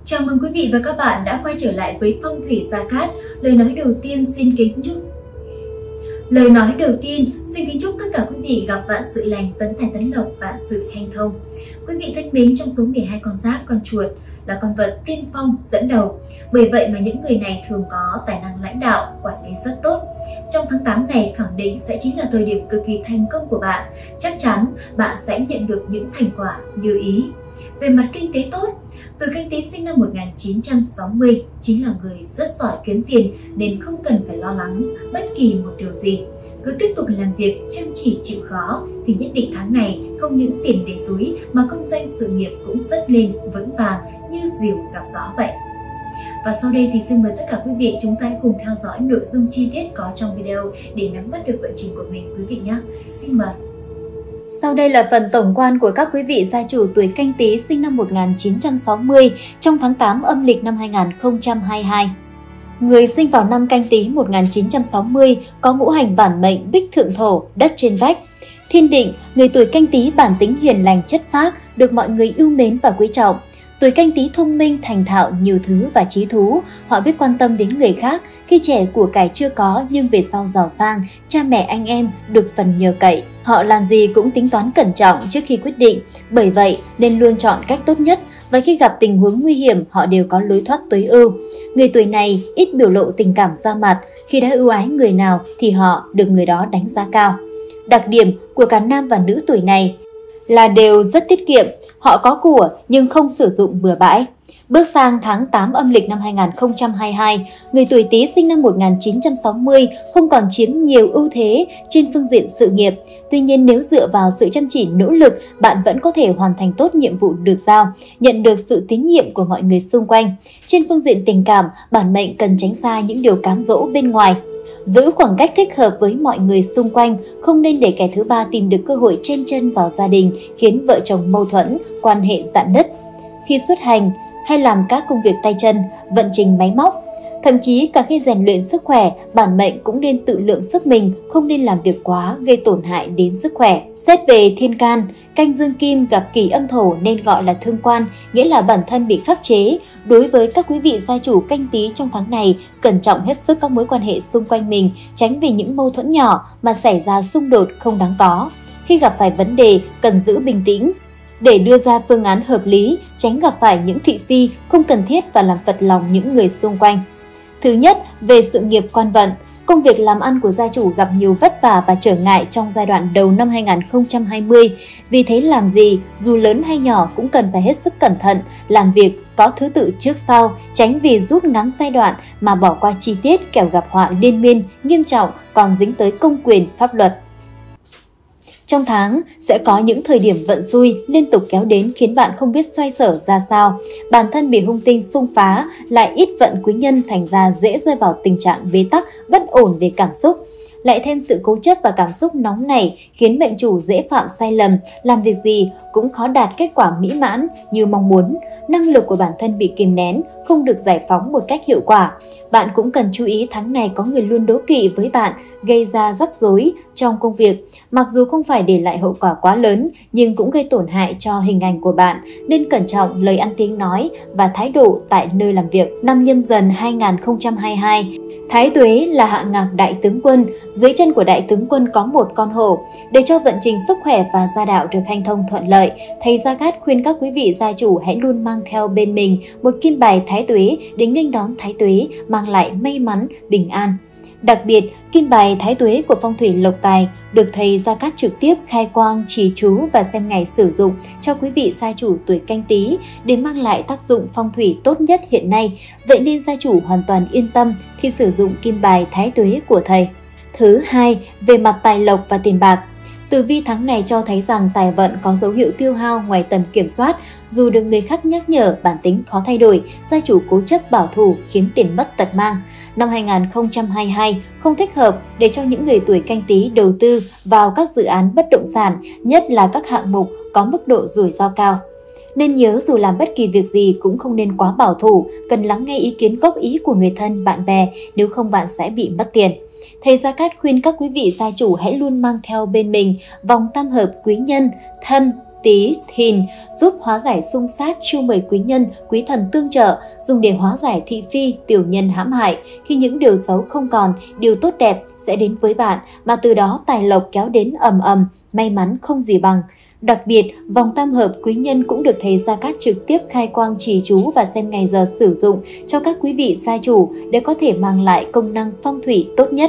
Chào mừng quý vị và các bạn đã quay trở lại với Phong thủy Gia Cát. Lời nói đầu tiên xin kính chúc tất cả quý vị gặp vạn sự lành, tấn tài tấn lộc, vạn sự hanh thông. Quý vị thân mến, trong số 12 con giáp, con chuột là con vật tiên phong dẫn đầu. Bởi vậy mà những người này thường có tài năng lãnh đạo, quản lý rất tốt. Trong tháng 8 này khẳng định sẽ chính là thời điểm cực kỳ thành công của bạn. Chắc chắn bạn sẽ nhận được những thành quả như ý. Về mặt kinh tế tốt, tuổi Canh Tý sinh năm 1960 chính là người rất giỏi kiếm tiền nên không cần phải lo lắng bất kỳ một điều gì. Cứ tiếp tục làm việc chăm chỉ chịu khó thì nhất định tháng này không những tiền đầy túi mà công danh sự nghiệp cũng vất lên vững vàng như diều gặp gió vậy. Và sau đây thì xin mời tất cả quý vị chúng ta cùng theo dõi nội dung chi tiết có trong video để nắm bắt được vận trình của mình quý vị nhé. Xin mời. Sau đây là phần tổng quan của các quý vị gia chủ tuổi Canh Tý sinh năm 1960 trong tháng 8 âm lịch năm 2022. Người sinh vào năm Canh Tý 1960 có ngũ hành bản mệnh Bích Thượng Thổ, đất trên vách. Thiên định, người tuổi Canh Tý bản tính hiền lành chất phác, được mọi người yêu mến và quý trọng. Tuổi Canh Tý thông minh, thành thạo, nhiều thứ và trí thú. Họ biết quan tâm đến người khác. Khi trẻ của cải chưa có nhưng về sau giàu sang, cha mẹ anh em được phần nhờ cậy. Họ làm gì cũng tính toán cẩn trọng trước khi quyết định. Bởi vậy nên luôn chọn cách tốt nhất. Và khi gặp tình huống nguy hiểm, họ đều có lối thoát tối ưu. Người tuổi này ít biểu lộ tình cảm ra mặt. Khi đã ưu ái người nào thì họ được người đó đánh giá cao. Đặc điểm của cả nam và nữ tuổi này là đều rất tiết kiệm, họ có của nhưng không sử dụng bừa bãi. Bước sang tháng 8 âm lịch năm 2022, người tuổi Tý sinh năm 1960 không còn chiếm nhiều ưu thế trên phương diện sự nghiệp. Tuy nhiên nếu dựa vào sự chăm chỉ nỗ lực, bạn vẫn có thể hoàn thành tốt nhiệm vụ được giao, nhận được sự tín nhiệm của mọi người xung quanh. Trên phương diện tình cảm, bản mệnh cần tránh xa những điều cám dỗ bên ngoài. Giữ khoảng cách thích hợp với mọi người xung quanh, không nên để kẻ thứ ba tìm được cơ hội chen chân vào gia đình, khiến vợ chồng mâu thuẫn, quan hệ rạn nứt. Khi xuất hành hay làm các công việc tay chân, vận trình máy móc, thậm chí cả khi rèn luyện sức khỏe, bản mệnh cũng nên tự lượng sức mình, không nên làm việc quá gây tổn hại đến sức khỏe. Xét về thiên can, canh dương kim gặp kỷ âm thổ nên gọi là thương quan, nghĩa là bản thân bị khắc chế. Đối với các quý vị gia chủ Canh Tý trong tháng này, cẩn trọng hết sức các mối quan hệ xung quanh mình, tránh vì những mâu thuẫn nhỏ mà xảy ra xung đột không đáng có. Khi gặp phải vấn đề, cần giữ bình tĩnh để đưa ra phương án hợp lý, tránh gặp phải những thị phi không cần thiết và làm phật lòng những người xung quanh. Thứ nhất, về sự nghiệp quan vận, công việc làm ăn của gia chủ gặp nhiều vất vả và trở ngại trong giai đoạn đầu năm 2020. Vì thế làm gì, dù lớn hay nhỏ cũng cần phải hết sức cẩn thận, làm việc có thứ tự trước sau, tránh vì rút ngắn giai đoạn mà bỏ qua chi tiết kẻo gặp họa liên miên, nghiêm trọng còn dính tới công quyền, pháp luật. Trong tháng sẽ có những thời điểm vận xui liên tục kéo đến khiến bạn không biết xoay sở ra sao. Bản thân bị hung tinh xung phá, lại ít vận quý nhân thành ra dễ rơi vào tình trạng bế tắc, bất ổn về cảm xúc. Lại thêm sự cố chấp và cảm xúc nóng nảy khiến mệnh chủ dễ phạm sai lầm, làm việc gì cũng khó đạt kết quả mỹ mãn như mong muốn. Năng lực của bản thân bị kìm nén, không được giải phóng một cách hiệu quả. Bạn cũng cần chú ý tháng này có người luôn đố kỵ với bạn, gây ra rắc rối trong công việc. Mặc dù không phải để lại hậu quả quá lớn, nhưng cũng gây tổn hại cho hình ảnh của bạn, nên cẩn trọng lời ăn tiếng nói và thái độ tại nơi làm việc. Năm Nhâm Dần 2022, Thái Tuế là hạ ngạc đại tướng quân, dưới chân của đại tướng quân có một con hổ. Để cho vận trình sức khỏe và gia đạo được hanh thông thuận lợi, thầy Gia Cát khuyên các quý vị gia chủ hãy luôn mang theo bên mình một kim bài Thái Tuế để nghênh đón Thái Tuế, mang lại may mắn, bình an. Đặc biệt, kim bài Thái Tuế của phong thủy lộc tài được thầy Gia Cát trực tiếp khai quang, trì chú và xem ngày sử dụng cho quý vị gia chủ tuổi Canh Tý để mang lại tác dụng phong thủy tốt nhất hiện nay. Vậy nên gia chủ hoàn toàn yên tâm khi sử dụng kim bài Thái Tuế của thầy. Thứ hai, về mặt tài lộc và tiền bạc. Tử vi tháng này cho thấy rằng tài vận có dấu hiệu tiêu hao ngoài tầm kiểm soát, dù được người khác nhắc nhở, bản tính khó thay đổi, gia chủ cố chấp bảo thủ khiến tiền mất tật mang. Năm 2022 không thích hợp để cho những người tuổi Canh Tý đầu tư vào các dự án bất động sản, nhất là các hạng mục có mức độ rủi ro cao. Nên nhớ dù làm bất kỳ việc gì cũng không nên quá bảo thủ, cần lắng nghe ý kiến góp ý của người thân, bạn bè, nếu không bạn sẽ bị mất tiền. Thầy Gia Cát khuyên các quý vị gia chủ hãy luôn mang theo bên mình vòng tam hợp quý nhân, thân, Tý, Thìn giúp hóa giải xung sát, chiêu mời quý nhân, quý thần tương trợ, dùng để hóa giải thị phi, tiểu nhân hãm hại. Khi những điều xấu không còn, điều tốt đẹp sẽ đến với bạn, mà từ đó tài lộc kéo đến ầm ầm, may mắn không gì bằng. Đặc biệt, vòng tam hợp quý nhân cũng được thầy Gia Cát trực tiếp khai quang trì chú và xem ngày giờ sử dụng cho các quý vị gia chủ để có thể mang lại công năng phong thủy tốt nhất.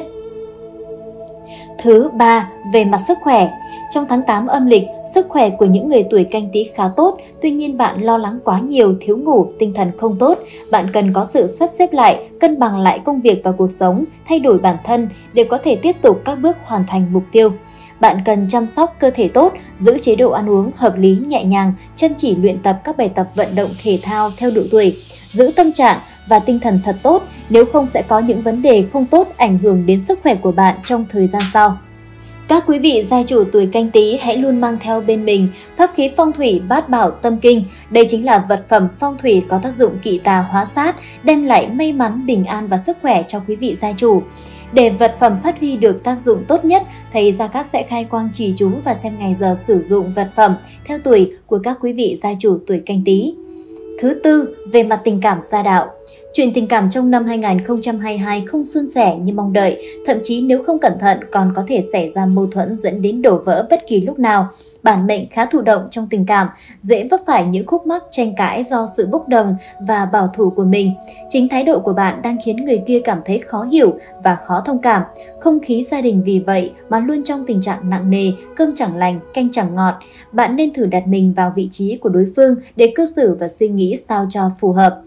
Thứ ba, về mặt sức khỏe. Trong tháng 8 âm lịch, sức khỏe của những người tuổi Canh Tý khá tốt, tuy nhiên bạn lo lắng quá nhiều, thiếu ngủ, tinh thần không tốt. Bạn cần có sự sắp xếp lại, cân bằng lại công việc và cuộc sống, thay đổi bản thân để có thể tiếp tục các bước hoàn thành mục tiêu. Bạn cần chăm sóc cơ thể tốt, giữ chế độ ăn uống hợp lý nhẹ nhàng, chăm chỉ luyện tập các bài tập vận động thể thao theo độ tuổi, giữ tâm trạng và tinh thần thật tốt, nếu không sẽ có những vấn đề không tốt ảnh hưởng đến sức khỏe của bạn trong thời gian sau. Các quý vị gia chủ tuổi Canh Tý hãy luôn mang theo bên mình pháp khí phong thủy Bát Bảo Tâm Kinh. Đây chính là vật phẩm phong thủy có tác dụng kỵ tà hóa sát, đem lại may mắn, bình an và sức khỏe cho quý vị gia chủ. Để vật phẩm phát huy được tác dụng tốt nhất, thầy Gia Cát sẽ khai quang trì chú và xem ngày giờ sử dụng vật phẩm theo tuổi của các quý vị gia chủ tuổi Canh Tý. Thứ tư, về mặt tình cảm gia đạo. Chuyện tình cảm trong năm 2022 không suôn sẻ như mong đợi, thậm chí nếu không cẩn thận còn có thể xảy ra mâu thuẫn dẫn đến đổ vỡ bất kỳ lúc nào. Bản mệnh khá thụ động trong tình cảm, dễ vấp phải những khúc mắc tranh cãi do sự bốc đồng và bảo thủ của mình. Chính thái độ của bạn đang khiến người kia cảm thấy khó hiểu và khó thông cảm. Không khí gia đình vì vậy mà luôn trong tình trạng nặng nề, cơm chẳng lành, canh chẳng ngọt. Bạn nên thử đặt mình vào vị trí của đối phương để cư xử và suy nghĩ sao cho phù hợp.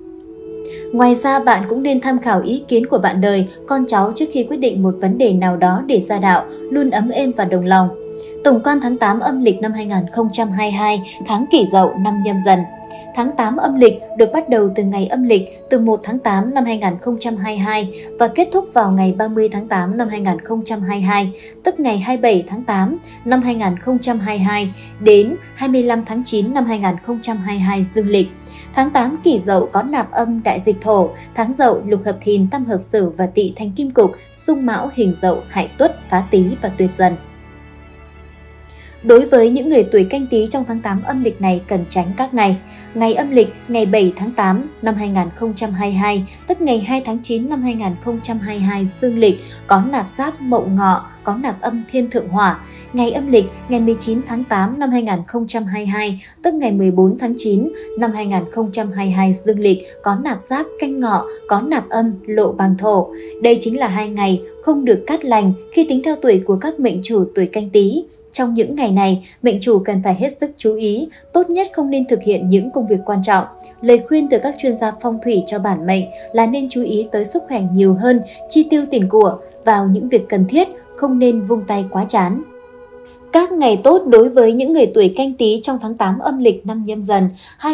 Ngoài ra, bạn cũng nên tham khảo ý kiến của bạn đời, con cháu trước khi quyết định một vấn đề nào đó để gia đạo luôn ấm êm và đồng lòng. Tổng quan tháng 8 âm lịch năm 2022, tháng Kỷ Dậu năm Nhâm Dần. Tháng 8 âm lịch được bắt đầu từ ngày âm lịch từ 1 tháng 8 năm 2022 và kết thúc vào ngày 30 tháng 8 năm 2022, tức ngày 27 tháng 8 năm 2022 đến 25 tháng 9 năm 2022 dương lịch. Tháng 8 Kỷ Dậu có nạp âm đại dịch thổ, tháng Dậu lục hợp Thìn, tam hợp Sửu và Tỵ thành kim cục, xung Mão hình Dậu, hại Tuất, phá Tý và tuyệt Dần. Đối với những người tuổi Canh Tý trong tháng 8 âm lịch này cần tránh các ngày. Ngày âm lịch ngày 7 tháng 8 năm 2022, tức ngày 2 tháng 9 năm 2022 dương lịch, có nạp giáp Mậu Ngọ, có nạp âm Thiên Thượng Hỏa. Ngày âm lịch ngày 19 tháng 8 năm 2022, tức ngày 14 tháng 9 năm 2022 dương lịch, có nạp giáp Canh Ngọ, có nạp âm Lộ Bàng Thổ. Đây chính là 2 ngày không được cát lành khi tính theo tuổi của các mệnh chủ tuổi Canh Tý. Trong những ngày này, mệnh chủ cần phải hết sức chú ý, tốt nhất không nên thực hiện những công việc quan trọng. Lời khuyên từ các chuyên gia phong thủy cho bản mệnh là nên chú ý tới sức khỏe nhiều hơn, chi tiêu tiền của vào những việc cần thiết, không nên vung tay quá chán. Các ngày tốt đối với những người tuổi Canh Tý trong tháng 8 âm lịch năm Nhâm Dần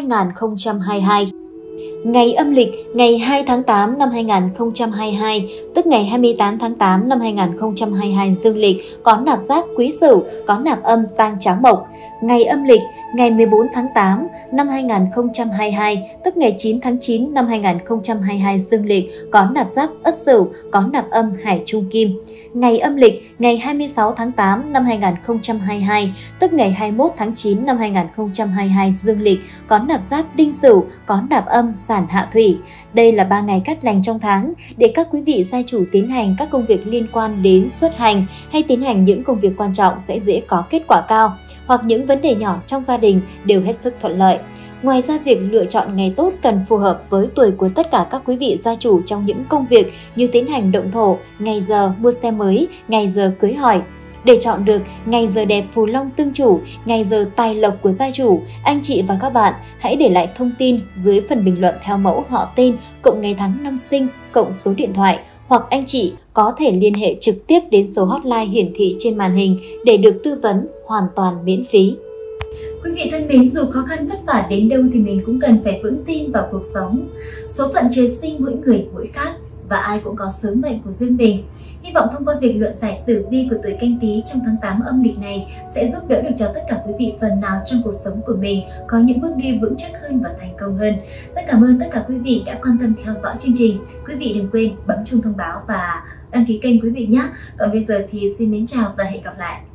2022. Ngày âm lịch ngày 2 tháng 8 năm 2022, tức ngày 28 tháng 8 năm 2022 dương lịch, có nạp giáp Quý Sửu, có nạp âm Tang Tráng Mộc. Ngày âm lịch ngày 14 tháng 8 năm 2022, tức ngày 9 tháng 9 năm 2022 dương lịch, có nạp giáp Ất Sửu, có nạp âm Hải Trung Kim. Ngày âm lịch ngày 26 tháng 8 năm 2022, tức ngày 21 tháng 9 năm 2022 dương lịch, có nạp giáp Đinh Sửu, có nạp âm Sản Hạ Thủy. Đây là 3 ngày cát lành trong tháng để các quý vị gia chủ tiến hành các công việc liên quan đến xuất hành hay tiến hành những công việc quan trọng sẽ dễ có kết quả cao, hoặc những vấn đề nhỏ trong gia đình đều hết sức thuận lợi. Ngoài ra, việc lựa chọn ngày tốt cần phù hợp với tuổi của tất cả các quý vị gia chủ trong những công việc như tiến hành động thổ, ngày giờ mua xe mới, ngày giờ cưới hỏi. Để chọn được ngày giờ đẹp phù long tương chủ, ngày giờ tài lộc của gia chủ, anh chị và các bạn hãy để lại thông tin dưới phần bình luận theo mẫu họ tên, cộng ngày tháng năm sinh, cộng số điện thoại, hoặc anh chị có thể liên hệ trực tiếp đến số hotline hiển thị trên màn hình để được tư vấn hoàn toàn miễn phí. Quý vị thân mến, dù khó khăn vất vả đến đâu thì mình cũng cần phải vững tin vào cuộc sống. Số phận trời sinh mỗi người mỗi khác và ai cũng có sứ mệnh của riêng mình. Hy vọng thông qua việc luận giải tử vi của tuổi Canh Tý trong tháng 8 âm lịch này sẽ giúp đỡ được cho tất cả quý vị phần nào trong cuộc sống của mình có những bước đi vững chắc hơn và thành công hơn. Rất cảm ơn tất cả quý vị đã quan tâm theo dõi chương trình. Quý vị đừng quên bấm chuông thông báo và đăng ký kênh quý vị nhé. Còn bây giờ thì xin mến chào và hẹn gặp lại.